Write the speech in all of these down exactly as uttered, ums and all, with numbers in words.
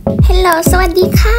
ฮัลโหลสวัสดีค่ะ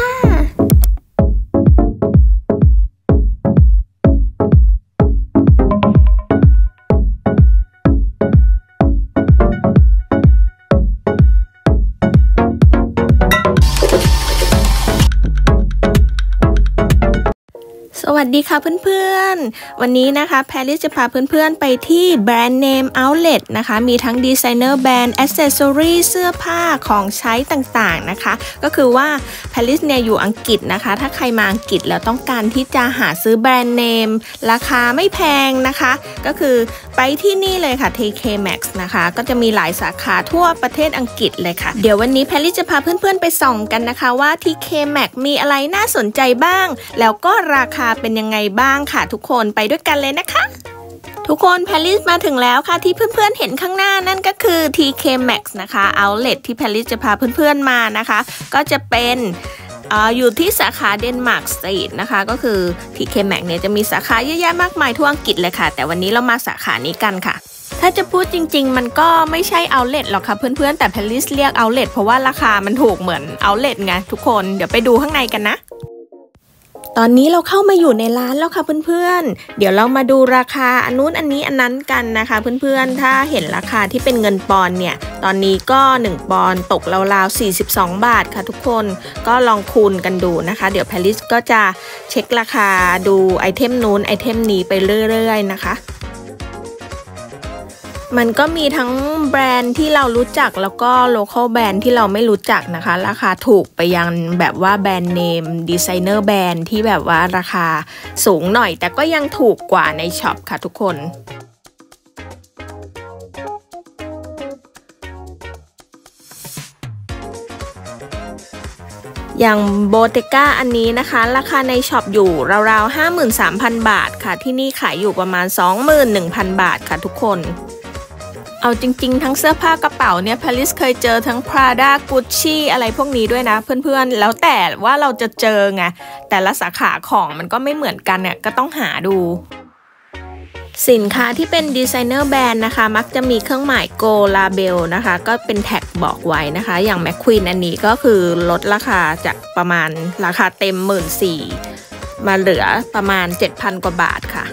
สวัสดีค่ะเพื่อนๆวันนี้นะคะแพรรี่จะพาเพื่อนๆไปที่แบรนด์เนมเอาท์เลทนะคะมีทั้งดีไซเนอร์แบรนด์แอคเซสซอรี่เสื้อผ้าของใช้ต่างๆนะคะก็คือว่าแพรรี่เนี่ยอยู่อังกฤษนะคะถ้าใครมาอังกฤษแล้วต้องการที่จะหาซื้อแบรนด์เนมราคาไม่แพงนะคะก็คือไปที่นี่เลยค่ะ ที เค Maxx นะคะก็จะมีหลายสาขาทั่วประเทศอังกฤษเลยค่ะเดี๋ยววันนี้แพรรี่จะพาเพื่อนๆไปส่องกันนะคะว่า ที เค Maxx มีอะไรน่าสนใจบ้างแล้วก็ราคาเป็นยังไงบ้างค่ะทุกคนไปด้วยกันเลยนะคะทุกคนแพรรี่มาถึงแล้วค่ะที่เพื่อนๆเห็นข้างหน้านั่นก็คือ ที เค Maxx นะคะ Outlet ที่แพรรี่จะพาเพื่อนๆมานะคะก็จะเป็นอ่าอยู่ที่สาขาเดนมาร์กสตรีทนะคะก็คือ ที เค Maxx เนี่ยจะมีสาขาเยอะแยะมากมายทั่วอังกฤษเลยค่ะแต่วันนี้เรามาสาขานี้กันค่ะถ้าจะพูดจริงๆมันก็ไม่ใช่เอาท์เลทหรอกค่ะเพื่อนๆแต่แพรรี่เรียกเอาท์เลทเพราะว่าราคามันถูกเหมือนเอาท์เลทไงทุกคนเดี๋ยวไปดูข้างในกันนะตอนนี้เราเข้ามาอยู่ในร้านแล้วค่ะเพื่อนๆเดี๋ยวเรามาดูราคาอันนู้นอันนี้อันนั้นกันนะคะเพื่อนๆถ้าเห็นราคาที่เป็นเงินปอนด์เนี่ยตอนนี้ก็หนึ่งปอนด์ตกราวๆสี่สิบสองบาทค่ะทุกคนก็ลองคูณกันดูนะคะเดี๋ยวแพรรี่ก็จะเช็คราคาดูไอเทมนู้นไอเทมนี้ไปเรื่อยๆนะคะมันก็มีทั้งแบรนด์ที่เรารู้จักแล้วก็โลคอลแบรนด์ที่เราไม่รู้จักนะคะราคาถูกไปยังแบบว่าแบรนด์เนมดีไซเนอร์แบรนด์ที่แบบว่าราคาสูงหน่อยแต่ก็ยังถูกกว่าในช็อปค่ะทุกคนอย่างโบเตก้าอันนี้นะคะราคาในช็อปอยู่ราวๆ ห้าหมื่นสามพัน บาทค่ะที่นี่ขายอยู่ประมาณ สองหมื่นหนึ่งพัน บาทค่ะทุกคนเอาจริงๆทั้งเสื้อผ้ากระเป๋าเนี่ยแพรรี่เคยเจอทั้ง Prada Gucci อะไรพวกนี้ด้วยนะเพื่อนๆแล้วแต่ว่าเราจะเจอไงแต่ละสาขาของมันก็ไม่เหมือนกันเนี่ยก็ต้องหาดูสินค้าที่เป็นดีไซเนอร์แบรนด์นะคะมักจะมีเครื่องหมาย Go Label นะคะก็เป็นแท็กบอกไว้นะคะอย่าง McQueen อันนี้ก็คือลดราคาจากประมาณราคาเต็ม หนึ่งหมื่นสี่พัน มาเหลือประมาณ เจ็ดพัน กว่าบาทค่ะ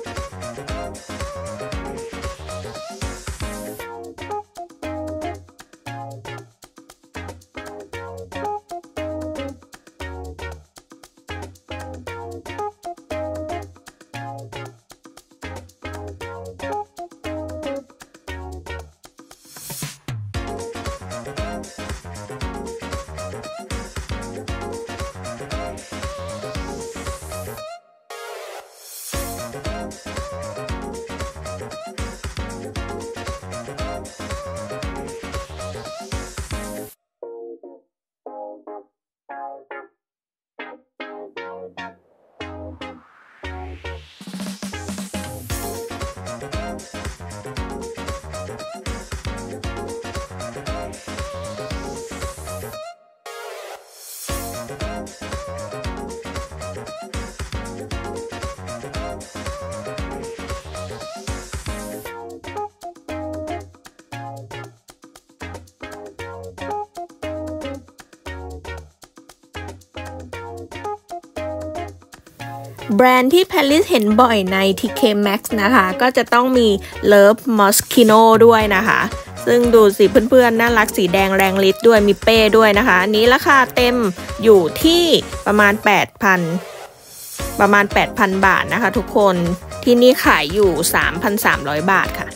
แบรนด์ที่แพรรี่เห็นบ่อยใน ที เค Maxx นะคะก็จะต้องมี Love Moschino ด้วยนะคะซึ่งดูสิเพื่อนๆน่ารักสีแดงแรงฤทธิ์ด้วยมีเป้ด้วยนะคะอันนี้ราคาเต็มอยู่ที่ประมาณ แปดพัน ประมาณ แปดพัน บาทนะคะทุกคนที่นี่ขายอยู่ สามพันสามร้อย บาทค่ะ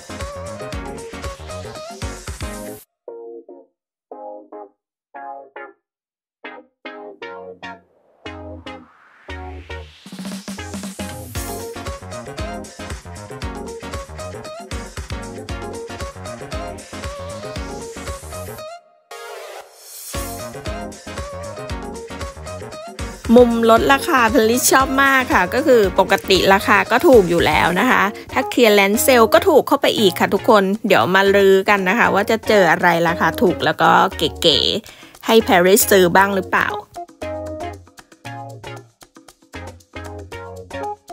มุมลดราคาแพรรี่ชอบมากค่ะก็คือปกติราคาก็ถูกอยู่แล้วนะคะถ้าเคลียร์แลนซ์เซลก็ถูกเข้าไปอีกค่ะทุกคนเดี๋ยวมาลือกันนะคะว่าจะเจออะไรราคาถูกแล้วก็เก๋ๆให้แพรรี่ซื้อบ้างหรือเปล่า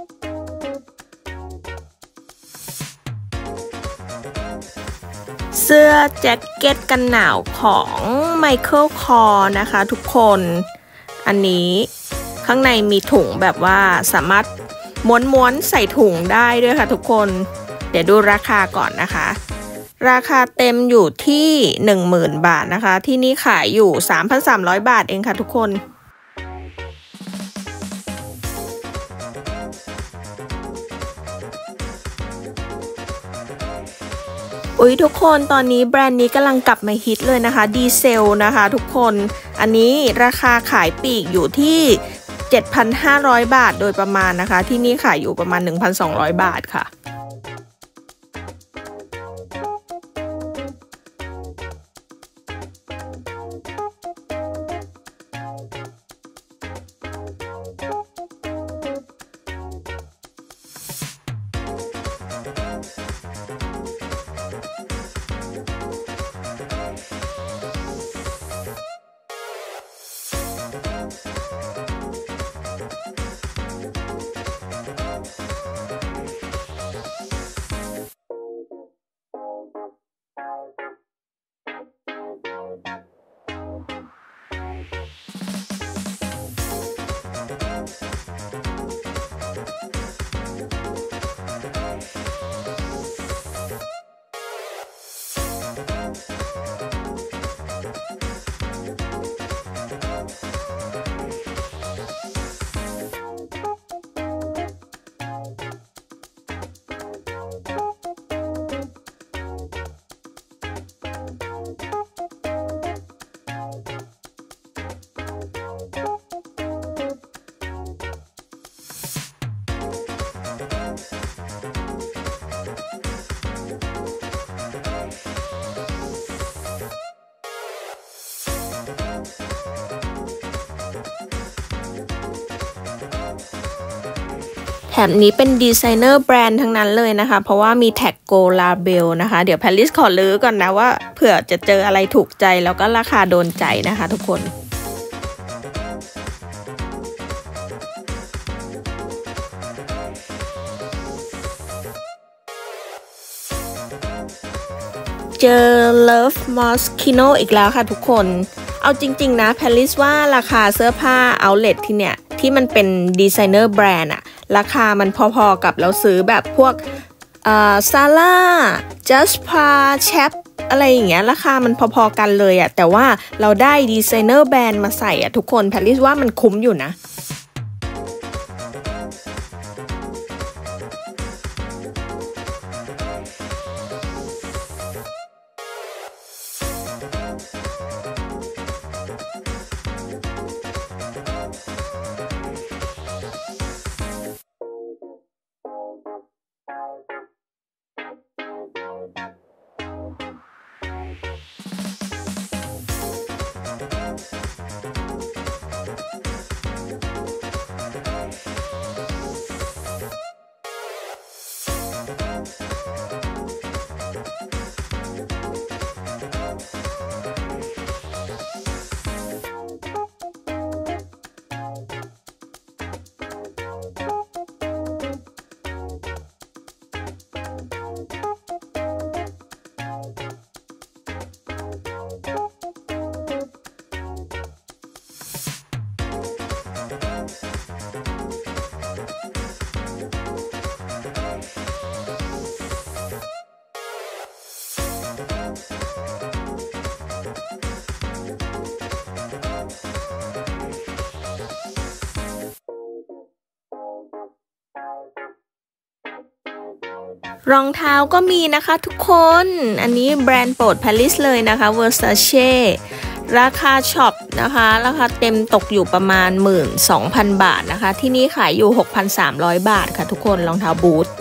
ซสื้อแจ็คเก็ตกันหนาวของ Michael Kors นะคะทุกคนอันนี้ข้างในมีถุงแบบว่าสามารถม้วนๆใส่ถุงได้ด้วยค่ะทุกคนเดี๋ยวดูราคาก่อนนะคะราคาเต็มอยู่ที่ หนึ่งหมื่น บาทนะคะที่นี่ขายอยู่ สามพันสามร้อย บาทเองค่ะทุกคนอุ๊ยทุกคนตอนนี้แบรนด์นี้กำลังกลับมาฮิตเลยนะคะดีเซลนะคะทุกคนอันนี้ราคาขายปลีกอยู่ที่ เจ็ดพันห้าร้อย บาทโดยประมาณนะคะที่นี่ขายอยู่ประมาณ หนึ่งพันสองร้อย บาทค่ะแถบนี้เป็นดีไซเนอร์แบรนด์ทั้งนั้นเลยนะคะเพราะว่ามีแท็กโกลาเบลนะคะเดี๋ยวแพลิสขอลื้อก่อนนะว่าเผื่อจะเจออะไรถูกใจแล้วก็ราคาโดนใจนะคะทุกคนเจอ Love Moschino อีกแล้วค่ะทุกคนเอาจริงๆนะแพลิสว่าราคาเสื้อผ้า outlet ที่เนี่ยที่มันเป็นดีไซเนอร์แบรนด์อะราคามันพอๆกับเราซื้อแบบพวกอ่า Zara Jaspa Chap อะไรอย่างเงี้ยราคามันพอๆกันเลยอะแต่ว่าเราได้ดีไซเนอร์แบรนด์มาใส่อะทุกคนแพลิสว่ามันคุ้มอยู่นะรองเท้าก็มีนะคะทุกคนอันนี้แบรนด์โปรดแพลิสเลยนะคะ Versace ราคาช็อปนะคะราคาเต็มตกอยู่ประมาณ หนึ่งหมื่นสองพัน บาทนะคะที่นี่ขายอยู่ หกพันสามร้อย บาทค่ะทุกคนรองเท้าบูท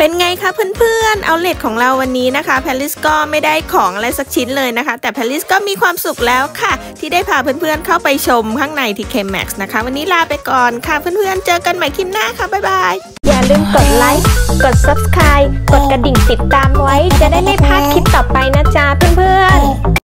เป็นไงคะเพื่อนๆเอาเลทของเราวันนี้นะคะแพลิสก็ไม่ได้ของอะไรสักชิ้นเลยนะคะแต่แพลิสก็มีความสุขแล้วค่ะที่ได้พาเพื่อนๆเข้าไปชมข้างในที่ เค แม็กซ์ นะคะวันนี้ลาไปก่อนค่ะเพื่อนๆเจอกันใหม่คลิปหน้าค่ะบ๊ายบายอย่าลืมกดไลค์กด ซับสไครบ์ กดกระดิ่งติดตามไว้จะได้ไม่พลาดคลิปต่อไปนะจ๊ะเพื่อนๆ